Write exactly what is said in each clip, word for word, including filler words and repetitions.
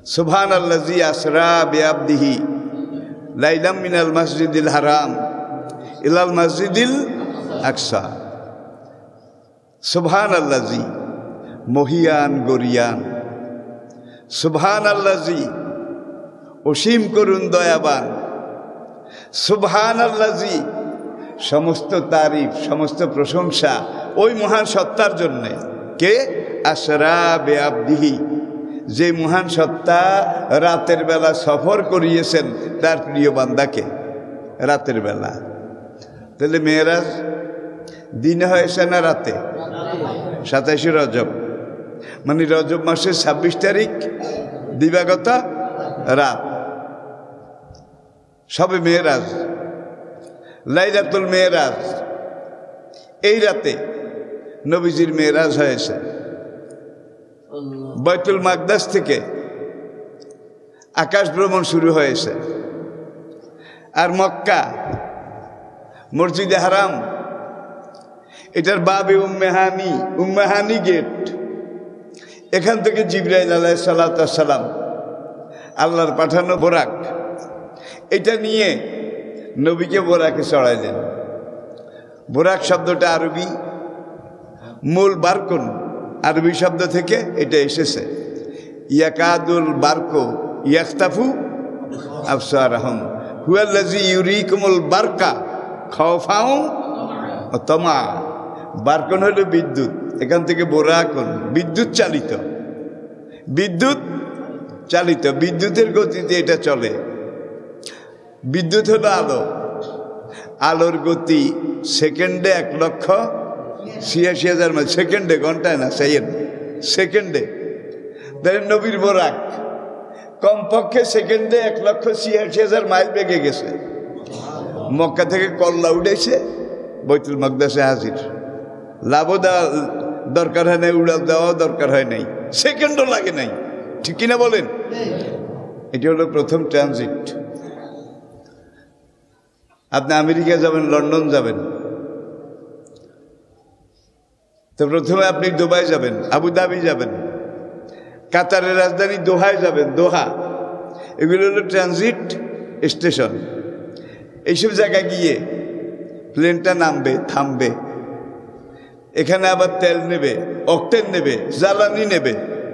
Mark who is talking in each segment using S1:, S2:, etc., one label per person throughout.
S1: সুবহানাল্লাযী আসরা বিআবদিহি লাইলাম মিনাল মসজিদিল হারাম ইলাল মসজিদিল আকসা। সুবহানাল্লাযী মহিয়ান গরিয়ান, সুবহানাল্লাযী অসীম করুণ দয়াবান, সুবহানাল্লাযী সমস্ত তারিফ সমস্ত প্রশংসা ওই মহান সত্তার জন্যে। কে? আসরা বিআবদিহি, যে মহান সত্তা রাতের বেলা সফর করিয়েছেন তার প্রিয় বান্দাকে রাতের বেলা। তাহলে মেয়েরাজ দিনে হয়েছে না রাতে? সাতাশে রজব, মানে রজব মাসের ছাব্বিশ তারিখ দিবাগত রাত, সবে মেয়েরাজ, লাইলাতুল মেয়েরাজ। এই রাতে নবীজির মেয়েরাজ হয়েছে। বাইতুল মাকদাস থেকে আকাশ ভ্রমণ শুরু হয়েছে, আর মক্কা মসজিদে হারাম এটার বাবে উম্মেহানি, উম্মেহানি গেট। এখান থেকে জিবরাইল আলাইহিস সালাতু ওয়াস সালাম আল্লাহর পাঠানো বোরাক, এটা নিয়ে নবীকে বোরাকে চড়াইলেন। বোরাক শব্দটা আরবি, মূল বারকুন আরবি শব্দ থেকে এটা এসেছে। ইয়াকাদুল বারকো ইয়াখতাফু আবসারহুম হুয়াল্লাযী ইউরিকুমুল বারকা খাওফাও ওয়া তামা। বারকুন হলো বিদ্যুৎ, এখান থেকে বোরাকুন বিদ্যুৎ চালিত, বিদ্যুৎ চালিত, বিদ্যুতের গতিতে এটা চলে। বিদ্যুৎ হলো আলো, আলোর গতি সেকেন্ডে এক লক্ষ ছিয়াশি হাজার মাইল, সেকেন্ডে, ঘন্টায় না, সেকেন্ড সেকেন্ডে। তাহলে নবীর বোরাক কমপক্ষে সেকেন্ডে এক লক্ষ ছিয়াশি হাজার মাইল বেগে গেছে। মক্কা থেকে কল্লা উঠেছে, বাইতুল মাকদাসে হাজির। লাভও দেওয়া দরকার হয় নাই, উড়াল দেওয়াও দরকার হয় নাই, সেকেন্ডও লাগে নাই। ঠিক কিনা বলেন? এটি হলো প্রথম ট্রানজিট। আপনি আমেরিকা যাবেন, লন্ডন যাবেন, তো প্রথমে আপনি দুবাই যাবেন, আবুধাবি যাবেন, কাতারের রাজধানী দোহায় যাবেন, দোহা। এগুলো হলো ট্রানজিট স্টেশন। এইসব জায়গায় গিয়ে প্লেনটা নামবে, থামবে, এখানে আবার তেল নেবে, অক্টেন নেবে, জ্বালানি নেবে,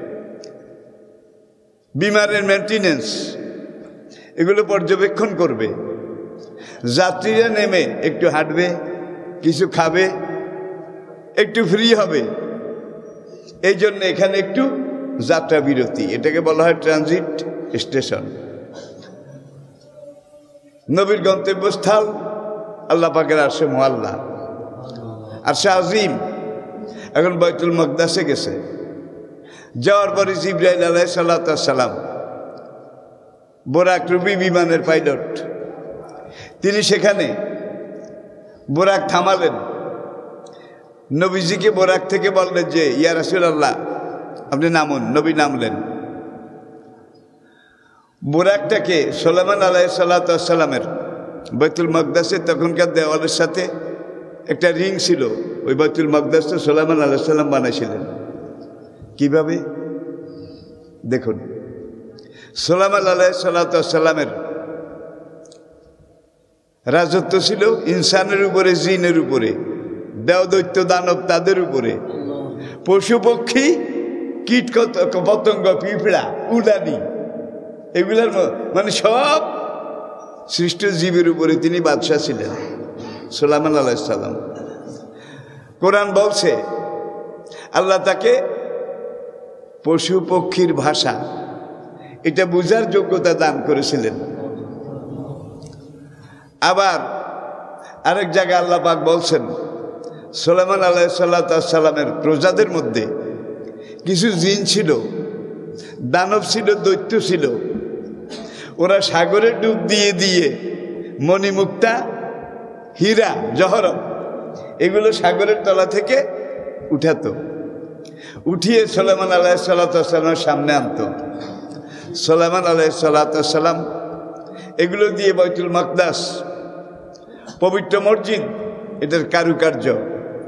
S1: বিমানের মেনটেনেন্স, এগুলো পর্যবেক্ষণ করবে। যাত্রীরা নেমে একটু হাঁটবে, কিছু খাবে, একটু ফ্রি হবে। এই জন্য এখানে একটু যাত্রা বিরতি, এটাকে বলা হয় ট্রানজিট স্টেশন। নবীর গন্তব্যস্থল আল্লাহ পাকের আরশে মুআল্লা, আরশে আজিম। এখন বাইতুল মাকদাসে গেছে, যাওয়ার পরে জিবরাইল আলাইহিস সালাতু ওয়াস সালাম, বোরাক রূপী বিমানের পাইলট, তিনি সেখানে বোরাক থামালেন। নবীজিকে বোরাক থেকে বললেন যে ইয়া রাসূলুল্লাহ আপনি নামুন। নবী নামলেন। বোরাকটাকে সুলাইমান আলাইহিস সালাতু ওয়াস সালামের বাইতুল মাকদাসে তখনকার দেওয়ালের সাথে একটা রিং ছিল, ওই বাইতুল মাকদাসটা সুলাইমান আলাইহিস সালাম বানাইছিলেন। কিভাবে? দেখুন, সুলাইমান আলাইহিস সালাতু ওয়াস সালামের রাজত্ব ছিল ইনসানের উপরে, জিনের উপরে, দেও দৈত্য দানব তাদের উপরে, পশু পক্ষী কীট পতঙ্গ পিঁপড়া উড়ানি, এগুলার মানে সব সৃষ্ট জীবের উপরে তিনি বাদশাহ ছিলেন সুলাইমান আলাইহিস সালাম। কোরআন বলছে আল্লাহ তাকে পশু পক্ষীর ভাষা এটা বুঝার যোগ্যতা দান করেছিলেন। আবার আরেক জায়গায় আল্লাহ পাক বলছেন সুলাইমান আলাইহিস সালামের প্রজাদের মধ্যে কিছু জিন ছিল, দানব ছিল, দৈত্য ছিল। ওরা সাগরে ডুব দিয়ে দিয়ে মণিমুক্তা, হীরা, জহরত এগুলো সাগরের তলা থেকে উঠাতো, উঠিয়ে সুলাইমান আলাইহিস সালামের সামনে আনতো। সুলাইমান আলাইহিস সালাম এগুলো দিয়ে বাইতুল মাকদাস, পবিত্র মসজিদ, এটার কারুকার্য,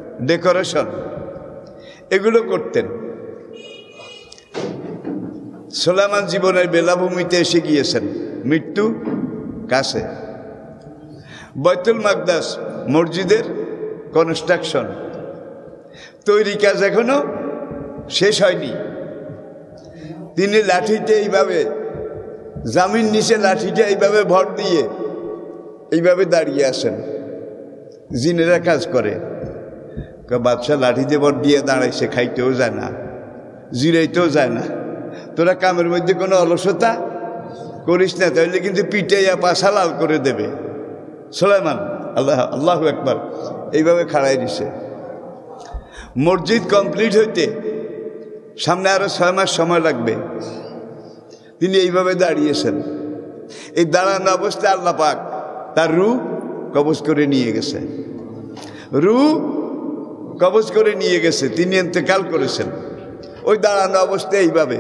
S1: ডেকোরেশন এগুলো করতেন। সুলাইমান জীবনের বেলাভূমিতে এসে গিয়েছেন, মৃত্যু কাছে। বাইতুল মাকদাস মসজিদের কনস্ট্রাকশন, তৈরি কাজ এখনো শেষ হয়নি। তিনি লাঠিতে এইভাবে, জামিন নিচে লাঠিটা এইভাবে ভর দিয়ে এইভাবে দাঁড়িয়ে আসেন। জিনেরা কাজ করে, বাদশাহ লাঠিতে ভর দিয়ে দাঁড়াইছে, খাইতেও যায় না, জিরাইতেও যায় না। তোরা কামের মধ্যে কোনো অলসতা করিস না, তাহলে কিন্তু পিটাইয়া পাশা লাল করে দেবে। সুলাইমান আল্লাহ আল্লাহু আকবার এইভাবে খাড়াই দিছে। মসজিদ কমপ্লিট হইতে সামনে আরো ছয় মাস সময় লাগবে। তিনি এইভাবে দাঁড়িয়েছেন। এই দাঁড়ানো অবস্থায় আল্লাহ পাক তার রূহ কবজ করে নিয়ে গেছে, রূহ কবজ করে নিয়ে গেছে। তিনি ইন্তেকাল করেছেন ওই দাঁড়ানো অবস্থায়। এইভাবে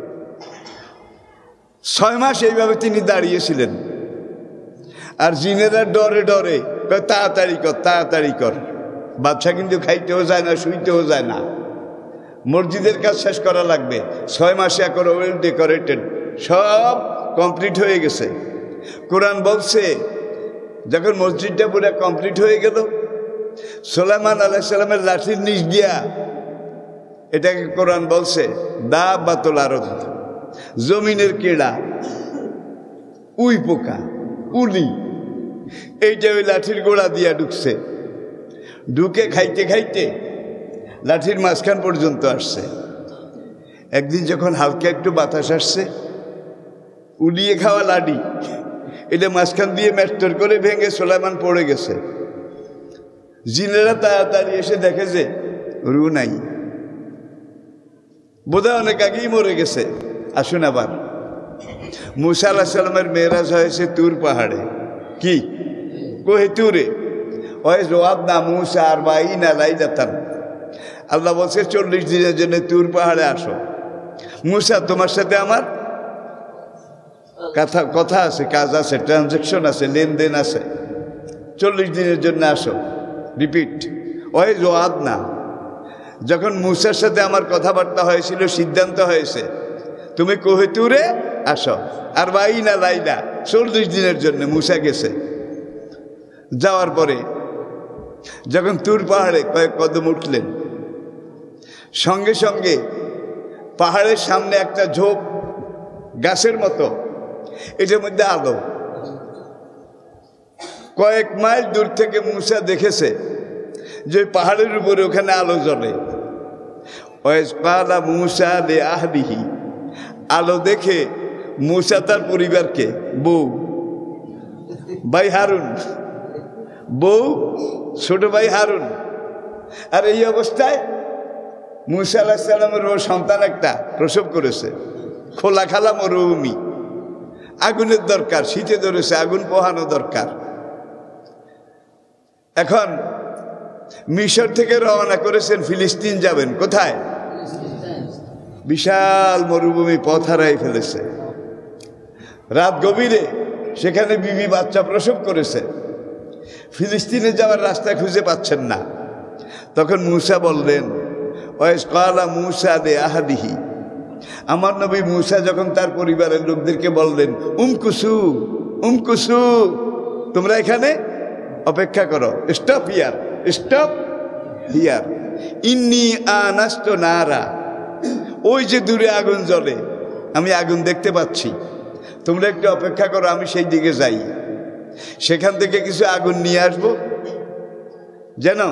S1: ছয় মাস এইভাবে তিনি দাঁড়িয়েছিলেন। আর জিনেরা ডরে ডরে তাড়াতাড়ি কর তাড়াতাড়ি কর। বাদশা কিন্তু খাইতেও যায় না, শুইতেও যায় না, মসজিদের কাজ শেষ করা লাগবে। ছয় মাসে এখন ওয়েল ডেকোরেটেড, সব কমপ্লিট হয়ে গেছে। কোরআন বলছে যখন মসজিদটা পুরো কমপ্লিট হয়ে গেল, সুলাইমান আলাইহিস সালামের লাঠির নিচ দিয়া, এটাকে কোরআন বলছে দাব্বাতুল আরদ, জমিনের কেড়া, উই পোকা, উলি, এইটা ওই লাঠির গোড়া দিয়া ঢুকছে। ঢুকে খাইতে খাইতে লাঠির মাঝখান পর্যন্ত আসছে। একদিন যখন হালকা একটু বাতাস আসছে, উলিয়ে খাওয়া লাডি এটা মাঝখান দিয়ে ম্যাস্টার করে ভেঙে সুলাইমান পড়ে গেছে। জিনেরা তাড়াতাড়ি এসে দেখে যে রু নাই, বোধহয় অনেক আগেই মরে গেছে। আসুন আবার, মুসা আলাইহিস সালামের মেরাজ হয়েছে তুর পাহাড়ে। কি কোহে তুরে, ওই জবাব না মুসা আর বাইনা লাইলাতান। আল্লাহ বলছে চল্লিশ দিনের জন্য তুর পাহাড়ে আসো। মুসা তোমার সাথে আমার কথা কথা আছে, কাজ আছে, ট্রানজাকশন আছে, লেনদেন আছে, চল্লিশ দিনের জন্য আসো। রিপিট, ওই জবাব না। যখন মুসার সাথে আমার কথাবার্তা হয়েছিল, সিদ্ধান্ত হয়েছে তুমি কোহে তুরে আসো, আর বাইনা লাইলা চল্লিশ দিনের জন্য। মুসা গেছে, যাওয়ার পরে যখন তুর পাহাড়ে কয়েক কদম উঠলেন, সঙ্গে সঙ্গে পাহাড়ের সামনে একটা ঝোপ গাছের মতো, এটার মধ্যে আলো। কয়েক মাইল দূর থেকে মুসা দেখেছে যে পাহাড়ের উপরে ওখানে আলো জ্বলে। মুসা লে আহলিহি, আলো দেখে মুসা তার পরিবারকে, বউ, ভাই হারুন, বউ, ছোট ভাই হারুন, আর এই অবস্থায় মুসা আলাইহিস সালামের ও সন্তান একটা প্রসব করেছে। খোলা খালা মরুভূমি, আগুনের দরকার, শীতে ধরেছে, আগুন পোহানো দরকার। এখন মিশর থেকে রওনা করেছেন, ফিলিস্তিন যাবেন। কোথায়? বিশাল মরুভূমি, পথ হারাই ফেলেছে। রাত গভীরে সেখানে বিবি বাচ্চা প্রসব করেছে, ফিলিস্তিনে যাওয়ার রাস্তা খুঁজে পাচ্ছেন না। তখন মুসা বললেন, ওয়াইস কালা মুসা দে আহাদিহি, আমার নবী মুসা যখন তার পরিবারের লোকদেরকে বললেন, উমকুসু উমকুসু, তোমরা এখানে অপেক্ষা করো, স্টপ হিয়ার, স্টপ হিয়ার, ইন্নি আনাস্ত নারা, ওই যে দূরে আগুন জ্বলে, আমি আগুন দেখতে পাচ্ছি, তোমরা একটু অপেক্ষা করো, আমি সেই দিকে যাই, সেখান থেকে কিছু আগুন নিয়ে আসবো, যেন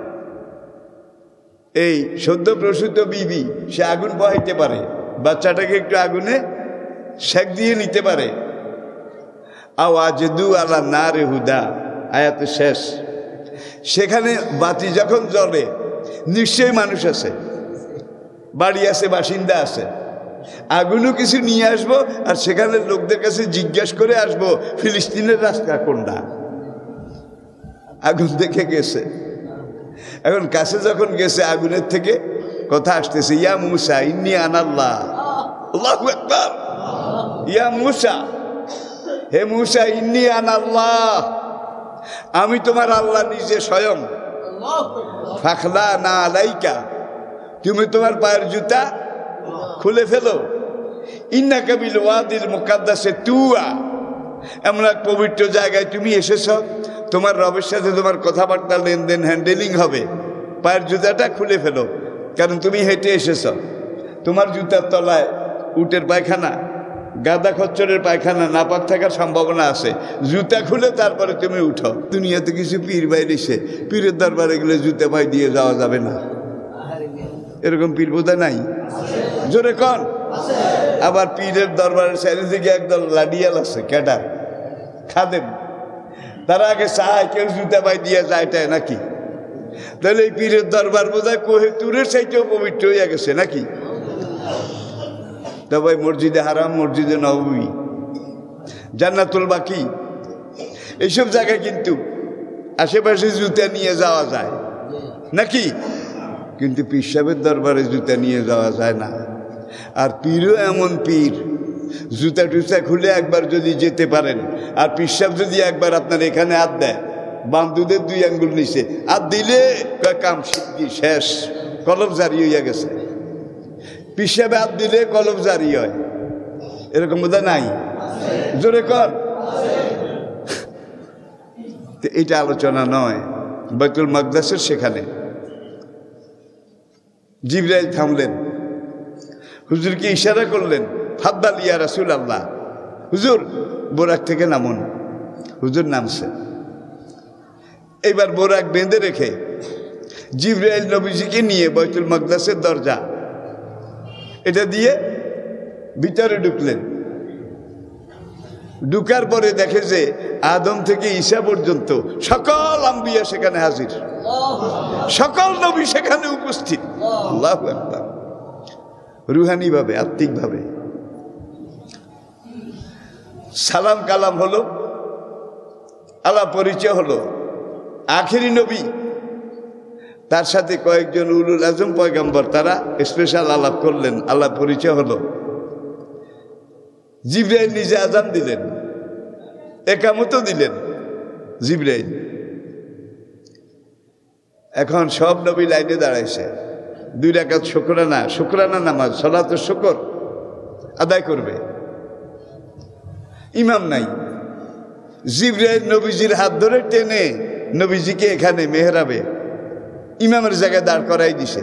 S1: এই সদ্য প্রসূত বিবি সে আগুন বহাইতে পারে, বাচ্চাটাকে একটু আগুনে সেক দিয়ে নিতে পারে। আওয়াজদু আলা নারে হুদা, আয়াত শেষ। সেখানে বাতি যখন জ্বলে নিশ্চয়ই মানুষ আছে, বাড়ি আছে, বাসিন্দা আছে, আগুনও কিছু নিয়ে আসবো, আর সেখানে লোকদের কাছে জিজ্ঞেস করে আসবো ফিলিস্তিনের রাস্তা কোনটা। আগুন দেখে গেছে, এখন কাছে যখন গেছে আগুনের থেকে কথা আসতেছে, ইয়া মুসা ইন্নী আনাল্লাহ, আল্লাহু আকবার, ইয়া মুসা, হে মুসা, ইন্নী আনাল্লাহ, আমি তোমার আল্লাহ নিজে স্বয়ং। ফাখলা না আলাইকা, তুমি তোমার পায়ের জুতা খুলে ফেলো, ইন্নাকা বিল ওয়াদিল মুকাদ্দাসে তুয়া, এমন এক পবিত্র জায়গায় তুমি এসেছ, তোমার রবের সাথে তোমার কথাবার্তা লেনদেন হ্যান্ডেলিং হবে। পায়ের জুতাটা খুলে ফেলো, কারণ তুমি হেঁটে এসেছ। তোমার জুতার তলায় উটের পায়খানা, গাদা খচ্চরের পায়খানা নাপাক থাকার সম্ভাবনা আছে। জুতা খুলে তারপরে তুমি উঠো। দুনিয়াতে কিছু পীর বাইরেছে, পীরের দরবারে গেলে জুতা পায়ে দিয়ে যাওয়া যাবে না, এরকম পীর বোধহয় নাই, জোরে কন। আবার পীরের দরবারের চারিদিকে একদল লাডিয়াল আছে, ক্যাডার খাদেম, তারা আগে চায় কেউ জুতা পায়ে দিয়ে যায় তাই নাকি? তাহলে এই পীরের দরবার বোধহয় কোহেতুরের চাইতেও পবিত্র হয়ে গেছে নাকি? তবে মসজিদে হারাম, মসজিদে নববী, জান্নাতুল বাকি, এইসব জায়গায় কিন্তু আশেপাশে জুতা নিয়ে যাওয়া যায় নাকি? কিন্তু পীর সাহেবের দরবারে জুতা নিয়ে যাওয়া যায় না। আর পীরও এমন পীর, জুতা টুতা খুলে একবার যদি যেতে পারেন, আর পীর সাহেব যদি একবার আপনার এখানে হাত দেয়, বাম দুধের দুই আঙ্গুল নিচে হাত দিলে কাম সিদ্ধি শেষ, কলম জারি হইয়া গেছে। পীর সাহেব হাত দিলে কলম জারি হয়, এরকম বোধ নাই, জোরে কর। এটা আলোচনা নয়, বাইতুল মাকদাসের সেখানে জিবরাইল থামলেন, হুজুরকে ইশারা করলেন, ফাদ্দাল ইয়া রাসূলুল্লাহ, হুজুর বোরাক থেকে নামুন। হুজুর নামছে। এইবার বোরাক বেঁধে রেখে জিবরাইল নবীজিকে নিয়ে বাইতুল মাকদাসের দরজা এটা দিয়ে ভিতরে ঢুকলেন। ঢুকার পরে দেখে যে আদম থেকে ঈসা পর্যন্ত সকল আম্বিয়া সেখানে হাজির, সকল নবী সেখানে উপস্থিত। আল্লাহু আকবার। রুহানি ভাবে, আত্মিক ভাবে সালাম কালাম হলো, আলাপ পরিচয় হলো। আখেরি নবী, তার সাথে কয়েকজন উলুল আজম পয়গম্বর, তারা স্পেশাল আলাপ করলেন, আলাপ পরিচয় হলো। জিবরাইল নিজে আজান দিলেন, একামতও দিলেন জিবরাইল। এখন সব নবী লাইনে দাঁড়াইছে, দুই রাকাত শুকরানা, শুকরানা নামাজ, সালাতুল শুকর আদায় করবে। ইমাম নাই, জিবরাইল নবীজির হাত ধরে টেনে নবীজিকে এখানে মেহরাবে ইমামের জায়গায় দাঁড় করাই দিছে।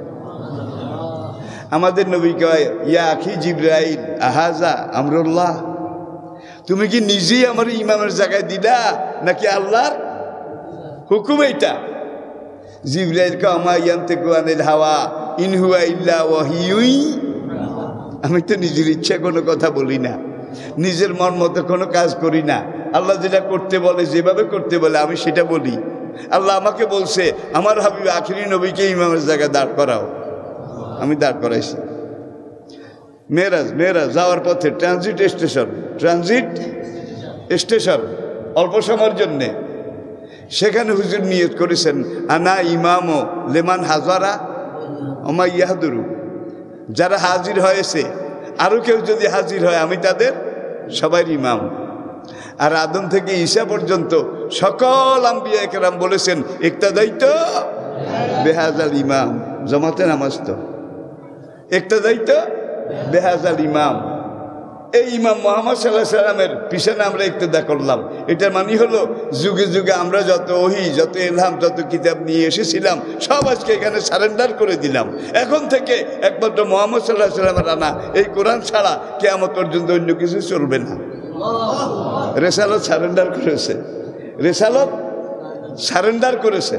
S1: আমাদের নবী কয়, ইয়া আখি জিবরাইল আহাজা আমরুল্লাহ, তুমি কি নিজেই আমার ইমামের জায়গায় দিলা নাকি আল্লাহর হুকুম এইটা? জিবরাইল কা আমা ইয়ান্তিকু আনিল হাওয়া ইন হুয়া ইল্লা ওয়াহিয়ুই, আমি তো নিজের ইচ্ছা কোনো কথা বলি না, নিজের মন মতো কোনো কাজ করি না। আল্লাহ যেটা করতে বলে, যেভাবে করতে বলে আমি সেটা বলি। আল্লাহ আমাকে বলছে আমার হাবিব আখিরি নবীকে ইমামের জায়গায় দাঁড় করাও, আমি দাঁড় করাইছি। মেরাজ মেরাজ যাওয়ার পথে ট্রানজিট স্টেশন, ট্রানজিট স্টেশন অল্প সময়ের জন্যে সেখানে হুজুর নিয়ত করেছেন, আনা ইমামো লেমান হাজারা ওমা ইয়াহাদুরু, যারা হাজির হয়েছে আরও কেউ যদি হাজির হয় আমি তাদের সবাই ইমাম। আর আদম থেকে ঈসা পর্যন্ত সকল আম্বিয়া কেরাম বলেছেন ইক্তাদাইত বেহাজাল ইমাম, জামাতে নামাজ তো ইক্তাদাইত বেহাজাল ইমাম। এই ইমাম মুহাম্মদ সাল্লাল্লাহু আলাইহি সাল্লামের পিছনে আমরা ইক্তেদা করলাম। এটার মানে হলো যুগে যুগে আমরা যত ওহী, যত ইলহাম, যত কিতাব নিয়ে এসেছিলাম সব আজকে এখানে সারেন্ডার করে দিলাম। এখন থেকে একমাত্র মুহাম্মদ সাল্লাল্লাহু আলাইহি সাল্লামের আনা এই কোরআন ছাড়া কিয়ামত পর্যন্ত অন্য কিছু চলবে না। রেসালত সারেন্ডার করেছে, রেসালত সারেন্ডার করেছে।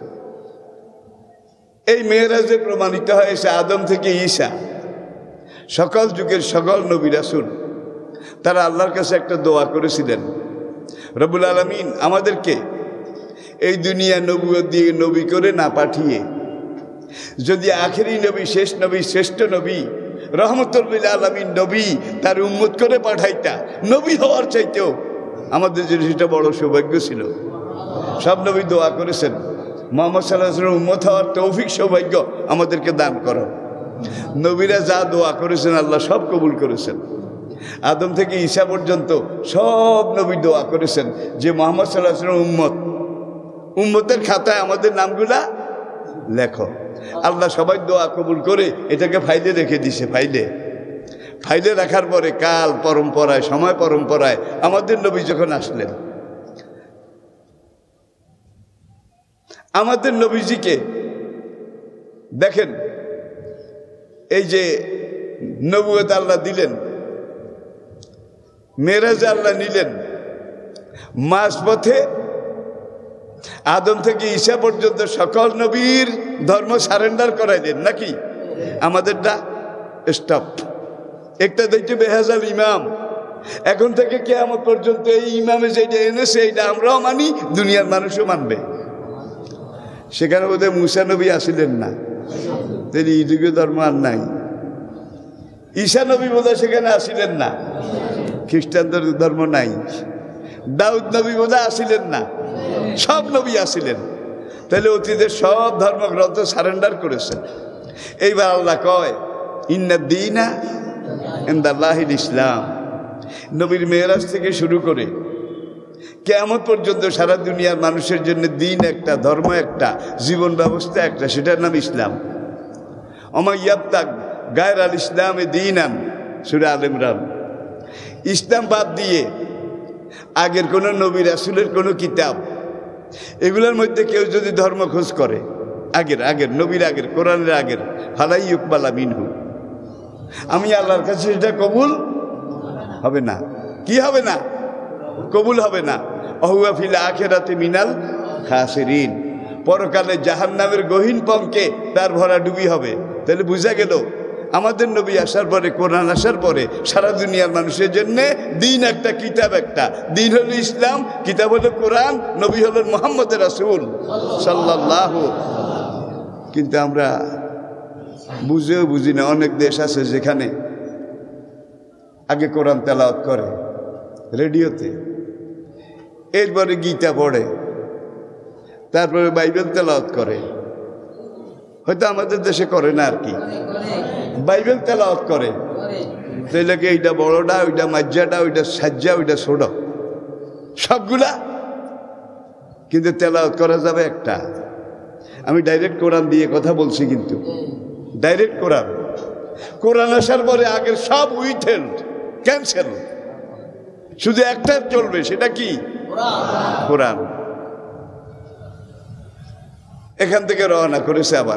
S1: এই মেরাজে প্রমাণিত হয়েছে আদম থেকে ঈসা সকল যুগের সকল নবী রাসূল তারা আল্লাহর কাছে একটা দোয়া করেছিলেন, রব্বুল আলামিন আমাদেরকে এই দুনিয়া নবুয়ত দিয়ে নবী করে না পাঠিয়ে যদি আখেরি নবী, শেষ নবী, শ্রেষ্ঠ নবী, রহমতুল লিল আলামিন নবী তার উম্মত করে পাঠাইতা, নবী হওয়ার চাইতেও আমাদের জন্য সেটা বড় সৌভাগ্য ছিল। সব নবী দোয়া করেছেন, মুহাম্মদ সাল্লাল্লাহু আলাইহি ওয়াসাল্লাম উম্মত হওয়ার তৌফিক সৌভাগ্য আমাদেরকে দান করো। নবীরা যা দোয়া করেছেন আল্লাহ সব কবুল করেছেন। আদম থেকে ঈসা পর্যন্ত সব নবী দোয়া করেছেন যে মুহাম্মদ সাল্লাল্লাহু আলাইহি ওয়াসাল্লাম উম্মত, উম্মতের খাতায় আমাদের নামগুলা লেখো। আল্লাহ সবাই দোয়া কবুল করে এটাকে ফাইলে রেখে দিছে, ফাইলে ফাইলে রাখার পরে কাল পরম্পরায় সময় পরম্পরায় আমাদের নবী যখন আসলেন, আমাদের নবীজিকে দেখেন, এই যে নবুয়ত আল্লাহ দিলেন, মেরাজ আল্লাহ নিলেন, মাঝপথে আদম থেকে ঈসা পর্যন্ত সকল নবীর ধর্ম সারেন্ডার করাইলেন নাকি? আমাদেরটা স্টপ, একটা দেখতে বেহাজাল ইমাম, এখন থেকে কিয়ামত পর্যন্ত এই ইমামে যেটা এনেছে এইটা আমরাও মানি, দুনিয়ার মানুষও মানবে। সেখানে বোধহয় মুসা নবী আসিলেন না, তিনি ইদুগীয় ধর্ম আর নাই। ঈসা নবী বোধহয় সেখানে আসিলেন না, খ্রিস্টানদের ধর্ম নাই। দাউদ নবী বোধহয় আসিলেন না, সব নবী আসিলেন। তাহলে অতীতের সব ধর্মগ্রন্থ সারেন্ডার করেছেন। এইবার আল্লাহ কয় ইন্না দীনা ইনদাল্লাহিল ইসলাম। নবীর মেরাজ থেকে শুরু করে কিয়ামত পর্যন্ত সারা দুনিয়ার মানুষের জন্য দিন একটা, ধর্ম একটা, জীবন ব্যবস্থা একটা, সেটার নাম ইসলাম। ওমা ইয়াবতাগ গায়রাল ইসলামে দীনান, সূরা আল ইমরান। ইসলাম বাদ দিয়ে আগের কোনো নবী রাসূলের কোনো কিতাব, এগুলোর মধ্যে কেউ যদি ধর্ম খোঁজ করে, আগের আগের নবীর আগের, কোরআনের আগের, ফালাই ইউকবালা মিনহু, আমি আল্লাহর কাছে সেটা কবুল হবে না। কি হবে না? কবুল হবে না। অহুয়া ফিল আখিরাতি মিনাল খাসিরিন, পরকালে জাহান্নামের গহীন পঙ্কে তার ভরা ডুবি হবে। তাহলে বুঝা গেল আমাদের নবী আসার পরে, কোরআন আসার পরে সারা দুনিয়ার মানুষের জন্য দিন একটা, কিতাব একটা। দিন হলো ইসলাম, কিতাব হলো কোরআন, নবী হলেন মুহাম্মদ রাসূল সাল্লাল্লাহু। কিন্তু আমরা বুঝেও বুঝি না। অনেক দেশ আছে যেখানে আগে কোরআন তেলাওয়াত করে রেডিওতে, এরপরে গীতা পড়ে, তারপরে বাইবেল তেলাওয়াত করে। হয়তো আমাদের দেশে করে না আর কি, বাইবেল তেলাওয়াত করে। তাইলে কি এইটা বড়টা, ওইটা মাজ্জাটা, ওইটা সাজ্জা, ওইটা ছোট, সবগুলা কিন্তু তেলাওয়াত করা যাবে একটা। আমি ডাইরেক্ট কোরআন দিয়ে কথা বলছি, কিন্তু ডাইরেক্ট কোরআন। কোরআন আসার পরে আগের সব উইথহেল্ড, ক্যান্সেল, শুধু একটা চলবে, সেটা কি? কোরআন। এখান থেকে রওনা করেছে আবার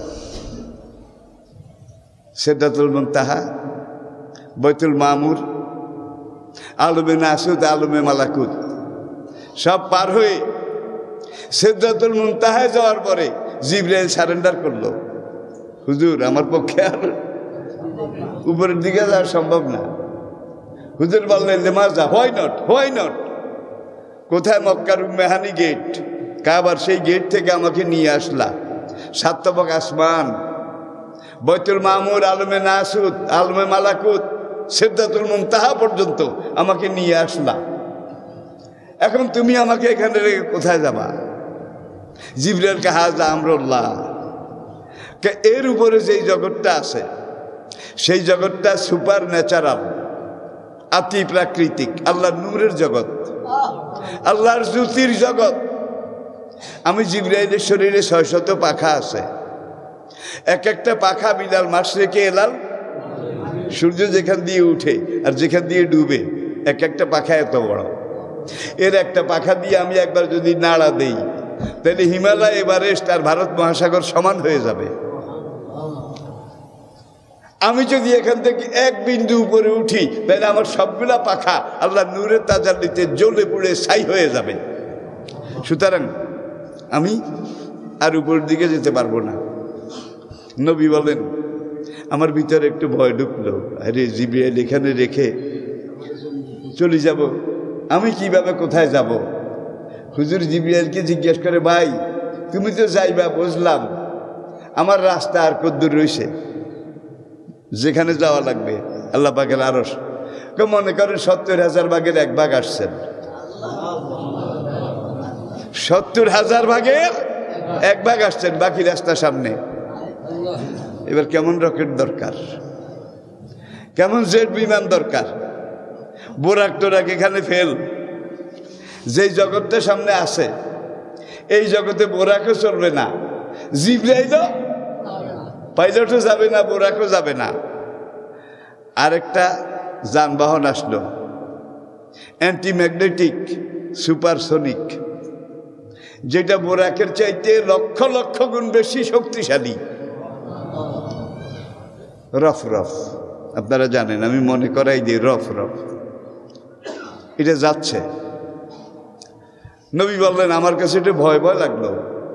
S1: সিদরাতুল মুনতাহা, বাইতুল মামুর, আলমে নাসুত, আলমে মালাকুত, সব পার হয়ে সিদরাতুল মুনতাহায় যাওয়ার পরে জিবরাইল সারেন্ডার করলো, হুজুর আমার পক্ষে আর উপরের দিকে যাওয়া সম্ভব না। হুজুর বললেন লিমাজা, হোয়াই নট, হোয়াই নট। কোথায়? মক্কার মেহানি গেট, কাবার সেই গেট থেকে আমাকে নিয়ে আসলা, সাতবক আসমান, বাইতুল মামুর, আলমে নাসুত, আলমে মালাকুত, সিদরাতুল মুনতাহা পর্যন্ত আমাকে নিয়ে আসলা। এখন তুমি আমাকে এখানে রেখে কোথায় যাবা? জিবরাইল কে হাজা আমরুল্লাহ, কে এর উপরে যেই জগৎটা আছে সেই জগৎটা সুপার ন্যাচারাল, আতি প্রাকৃতিক, আল্লাহর নূরের জগৎ, আল্লাহর জ্যোতির জগৎ। আমি জিবরাইলের শরীরে ছয় শত পাখা আছে, এক একটা পাখা বিলাল মাস রেখে এলাল। সূর্য যেখান দিয়ে উঠে আর যেখান দিয়ে ডুবে, এক একটা পাখা এত বড়। এর একটা পাখা দিয়ে আমি একবার যদি নাড়া দেই, তাহলে হিমালয়, এভারেস্ট আর ভারত মহাসাগর সমান হয়ে যাবে। আমি যদি এখান থেকে এক বিন্দু উপরে উঠি, তাহলে আমার সবগুলা পাখা আল্লাহ নূরের তাজাল্লিতে জ্বলে পুড়ে ছাই হয়ে যাবে। সুতরাং আমি আর উপরের দিকে যেতে পারবো না। নবী বলেন, আমার ভিতরে একটু ভয় ঢুকলো, আরে জিবরাইল এখানে রেখে চলে যাব, আমি কিভাবে কোথায় যাব? হুজুর জিবরাইলকে জিজ্ঞেস করে, ভাই তুমি তো যাইবা বুঝলাম, আমার রাস্তা আর কদ্দূর রয়েছে? যেখানে যাওয়া লাগবে আল্লাহ পাকের আরশ। মনে করেন সত্তর হাজার ভাগের এক ভাগ আসছেন, সত্তর হাজার ভাগের এক ভাগ আসছেন, বাকি রাস্তা সামনে। এবার কেমন রকেট দরকার, কেমন জেট বিমান দরকার, বোরাক টোরাক এখানে ফেল। যেই জগৎটা সামনে আছে এই জগতে বোরাকও চলবে না, জিবরাইলও, পাইলটও যাবে না, বোরাকও যাবে না। আরেকটা যানবাহন আসলো, অ্যান্টিম্যাগনেটিক সুপারসনিক, যেটা বোরাকের চাইতে লক্ষ লক্ষ গুণ বেশি শক্তিশালী। রফ রফ আপনারা জানেন, আমি মনে করাই দিই রফ রফ। এটা যাচ্ছে। নবী বললেন আমার কাছে এটা ভয় ভয় লাগলো।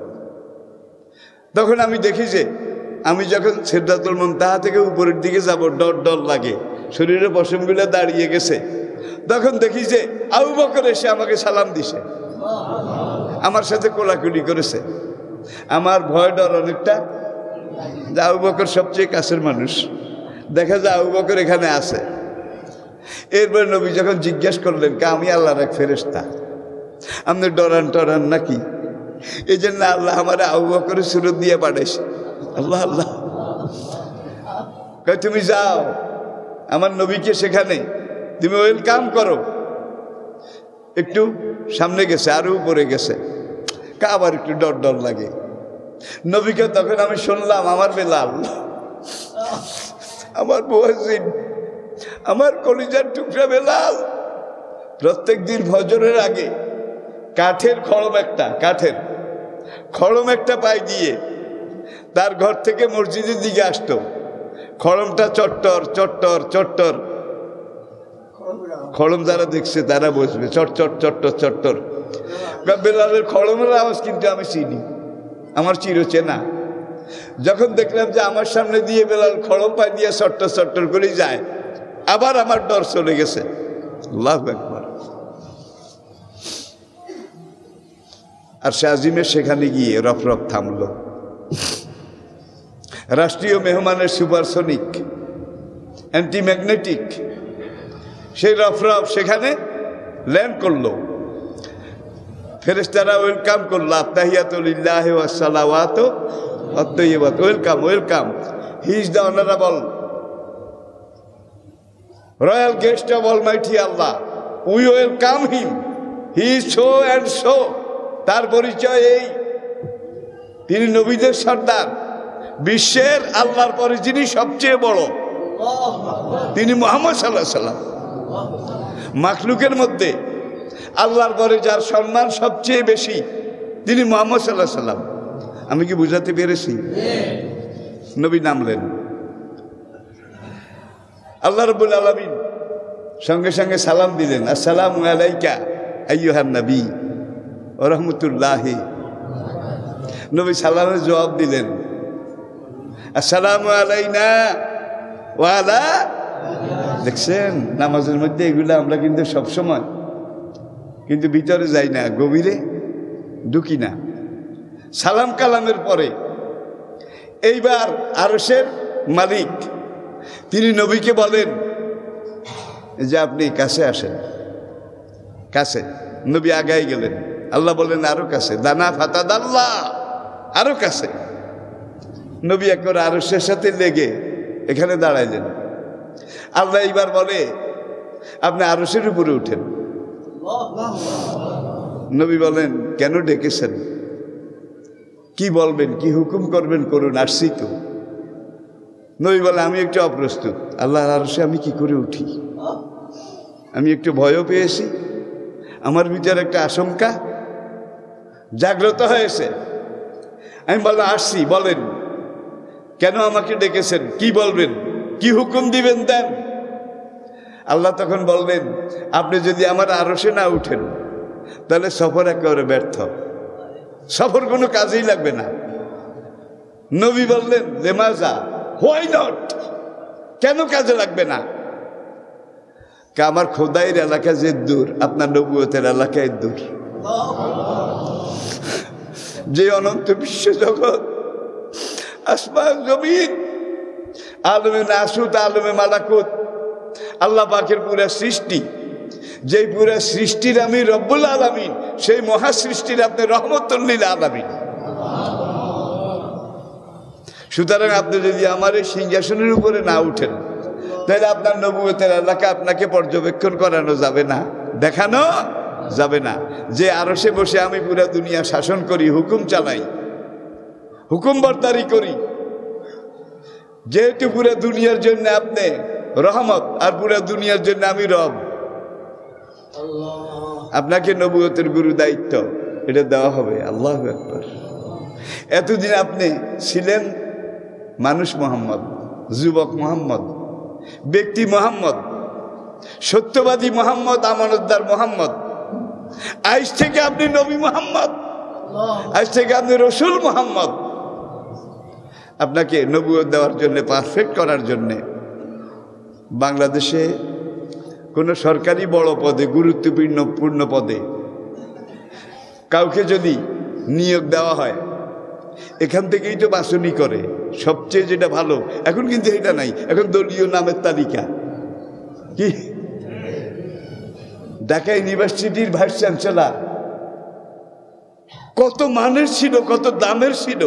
S1: তখন আমি দেখি যে আমি যখন সিদরাতুল মুনতাহা থেকে উপরের দিকে যাব, ডর ডর লাগে, শরীরের পশমগুলো দাঁড়িয়ে গেছে। তখন দেখি যে আবু বকর এসে আমাকে সালাম দিছে, আমার সাথে কোলাকুলি করেছে। আমার ভয় ডর অনেকটা, যে আবু বকর সবচেয়ে কাছের মানুষ, দেখা যায় আবু বকর এখানে আছে। এরপর নবী যখন জিজ্ঞেস করলেন কে আমি আল্লাহর এক ফেরেশতা, আপনি ডরান টরান নাকি? এই জন্য আল্লাহ আমার আবু বকরের সুরত দিয়ে পাঠাইছে। আল্লাহ আল্লাহ কয় তুমি যাও আমার নবীকে সেখানে তুমি ওয়েলকাম করো। একটু সামনে গেছে, আরো উপরে গেছে, আবার একটু ডর ডর লাগে। নবীকে তখন আমি শুনলাম আমার বেলাল, আমার মুয়াজ্জিন, আমার কলিজার টুকরা বেলাল প্রত্যেক দিন ফজরের আগে কাঠের খড়ম একটা কাঠের খড়ম একটা পাই দিয়ে তার ঘর থেকে মসজিদের দিকে আসতো। খড়মটা চট্টর চট্টর চট্টর, খড়ম যারা দেখছে তারা বসবে, চটচট চট্টর চট্টর। বেলালের খড়মের আওয়াজ কিন্তু আমি চিনি, আমার চিরচেনা। যখন দেখলাম যে আমার সামনে দিয়ে বেলাল খড়ম পাই দিয়ে চট্টর চট্টর করে যায়, আবার আমার ডর চলে গেছে। আল্লাহু আকবার। আর সে আজিমের সেখানে গিয়ে রফ রফ থামলো। রাষ্ট্রীয় মেহমানের সুপারসনিক অ্যান্টিম্যাগনেটিক সেই রফ রফ সেখানে ল্যান্ড করলো। ফেরেশতারা ওয়েলকাম করলো, আত্তাহিয়াতুলিল্লাহ ওয়াস সালাওয়াতু ওয়াত তাইয়্যিবাত, welcome welcome, he is the honourable royal guest of almighty Allah, we welcome him, he is so and so. তার পরিচয় এই, তিনি নবীদের সর্দার, বিশ্বের আল্লাহর পরে যিনি সবচেয়ে বড় তিনি মুহাম্মদ সাল্লাল্লাহু আলাইহি সাল্লাম। মাখলুকের মধ্যে আল্লাহর পরে যার সম্মান সবচেয়ে বেশি তিনি মুহাম্মদ সাল্লাল্লাহু আলাইহি সাল্লাম। আমি কি বুঝাতে পেরেছি? নবী নামলেন, আল্লাহ রাব্বুল আলামিন সঙ্গে সঙ্গে সালাম দিলেন, আসসালামু আলাইকা আইয়ুহান নবী ওয়া রাহমাতুল্লাহি। নবী সালামের জবাব দিলেন, আসসালামু আলাইনা ওয়া আলা। দেখছেন নামাজের মধ্যে এগুলো আমরা কিন্তু সবসময় কিন্তু ভিতরে যাই না, গভীরে ঢুকি না। সালাম কালামের পরে এইবার আরশের মালিক তিনি নবীকে বলেন যে আপনি কাছে আসেন, কাছে। নবী আগাই গেলেন, আল্লাহ বলেন আরো কাছে, দানা ফাতাদ আল্লাহ, আরো কাছে। নবী একবার আরশের সাথে লেগে এখানে দাঁড়াইলেন। আল্লাহ এইবার বলে আপনি আরশের উপরে উঠেন। নবী বলেন কেন ডেকেছেন, কি বলবেন, কি হুকুম করবেন করুন, আসছি তো। নবী বলে আমি একটু অপ্রস্তুত, আল্লাহর আরশে আমি কি করে উঠি, আমি একটু ভয়ও পেয়েছি, আমার ভিতরে একটা আশঙ্কা জাগ্রত হয়েছে। আমি বললাম আসছি, বলেন কেন আমাকে ডেকেছেন, কি বলবেন, কি হুকুম দিবেন দেন। আল্লাহ তখন বললেন আপনি যদি আমার আরশে না উঠেন তাহলে সফর একেবারে ব্যর্থ, সফর কোনো কাজেই লাগবে না। নবী বললেন লেমাজা, হোয়াই নট, কেন কাজে লাগবে না? আমার খোদাইয়ের এলাকা যে দূর, আপনার নবুয়তের এলাকায় দূর। যে অনন্ত বিশ্ব জগৎ, আসমান জমিন, আলমে নাসুত আলমে মালাকুত, আল্লাহ পাকের পুরা সৃষ্টি, যেই পুরা সৃষ্টির আমি রব্বুল আলামিন, সেই মহা সৃষ্টির আপনি রহমতুল লিল আলামিন। সুতরাং আপনি যদি আমার এই সিংহাসনের উপরে না উঠেন তাহলে আপনার নবুয়তের এলাকা আপনাকে পর্যবেক্ষণ করানো যাবে না, দেখানো যাবে না। যে আরশে বসে আমি পুরা দুনিয়া শাসন করি, হুকুম চালাই, হুকুম বরদারি করি, যেহেতু পুরা দুনিয়ার জন্য আপনি রহমত, আর পুরো দুনিয়ার জন্য আমি রব। আপনাকে নবুয়তের গুরু দায়িত্ব এটা দেওয়া হবে। আল্লাহু আকবার। এতদিন আপনি ছিলেন মানুষ মোহাম্মদ, যুবক মোহাম্মদ, ব্যক্তি মোহাম্মদ, সত্যবাদী মোহাম্মদ, আমানতদার মোহাম্মদ। আজ থেকে আপনি নবী মোহাম্মদ, আজ থেকে আপনি রসুল মোহাম্মদ। আপনাকে নবুয়ত দেওয়ার জন্য, পারফেক্ট করার জন্যে বাংলাদেশে কোনো সরকারি বড় পদে, গুরুত্বপূর্ণ পূর্ণ পদে কাউকে যদি নিয়োগ দেওয়া হয়, এখান থেকেই তো বাছনি করে সবচেয়ে যেটা ভালো। এখন কিন্তু এটা নাই, এখন দলীয় নামের তালিকা। কি ঢাকা ইউনিভার্সিটির ভাইস চ্যান্সেলর কত মানের ছিল, কত দামের ছিল।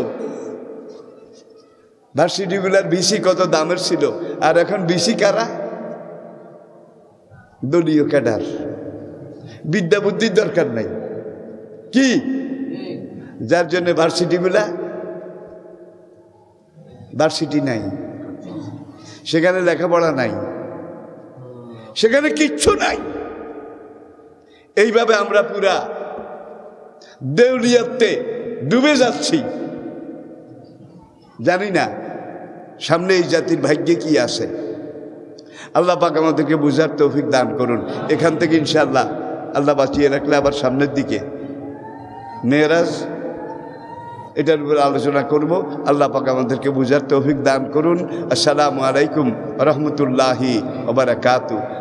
S1: ভার্সিটিগুলার ভিসি কত দামের ছিল, আর এখন ভিসি কারা? দলীয় ক্যাডার। বিদ্যা বুদ্ধির দরকার নাই। কি যার জন্য ভার্সিটিগুলা, ভার্সিটি নাই, সেখানে লেখাপড়া নাই, সেখানে কিচ্ছু নাই। এইভাবে আমরা পুরা দেউলিয়াতে ডুবে যাচ্ছি। জানি না সামনে এই জাতির ভাগ্যে কি আছে। আল্লাহ পাক আমাদেরকে বুঝার তৌফিক দান করুন। এখান থেকে ইনশাআল্লাহ আল্লাহ বাঁচিয়ে রাখলে আবার সামনের দিকে মেরাজ, এটার উপর আলোচনা করব। আল্লাহ পাক আমাদেরকে বুঝার তৌফিক দান করুন। আসসালামু আলাইকুম রহমতুল্লাহি ওয়া বারাকাতুহু।